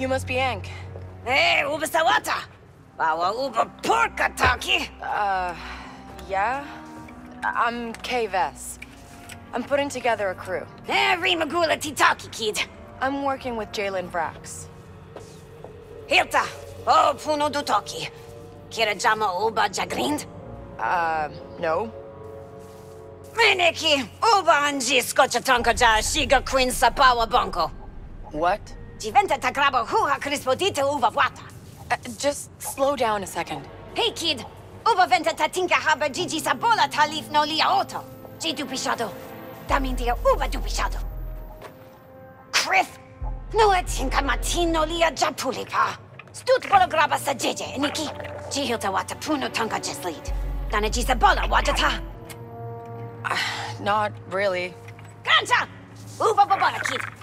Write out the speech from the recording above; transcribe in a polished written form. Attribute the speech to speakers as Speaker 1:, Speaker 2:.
Speaker 1: You must be Ank.
Speaker 2: Hey, uba sawata! Bawa uba porka taki!
Speaker 1: Yeah? I'm Kay Vess. I'm putting together a crew.
Speaker 2: Every magula titaki, kid.
Speaker 1: I'm working with Jalen Vrax.
Speaker 2: Hilta, o puno dutoki. Kira jama uba jagrind?
Speaker 1: No.
Speaker 2: Meneki, uba anji skocha tanka ja shiga queen sapawa bonko.
Speaker 1: What?
Speaker 2: Diventa tagraba huha crispodita uva wata.
Speaker 1: Just slow down a second.
Speaker 2: Hey kid, uba venta tatinka haba Gigi sabola talif no lia auto. G dupishado. Damindia uba dupishado. Criff, no atinka matino lia japulipa. Stut bolograba sa jeje, Niki. G hilta wata puno tanka just lead. Dana G sabola wajata.
Speaker 1: Not really.
Speaker 2: Grancha! Uba babana kid.